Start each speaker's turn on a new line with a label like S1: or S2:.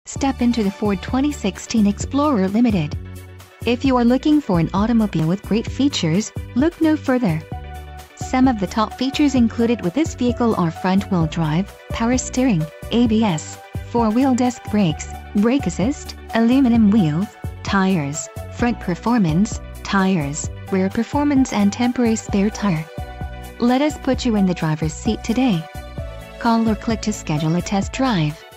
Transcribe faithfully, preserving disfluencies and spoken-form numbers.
S1: Step into the Ford twenty sixteen Explorer Limited. If you are looking for an automobile with great features, look no further. Some of the top features included with this vehicle are front-wheel drive, power steering, A B S, four-wheel disc brakes, brake assist, aluminum wheels, tires, front performance, tires, rear performance and temporary spare tire. Let us put you in the driver's seat today. Call or click to schedule a test drive.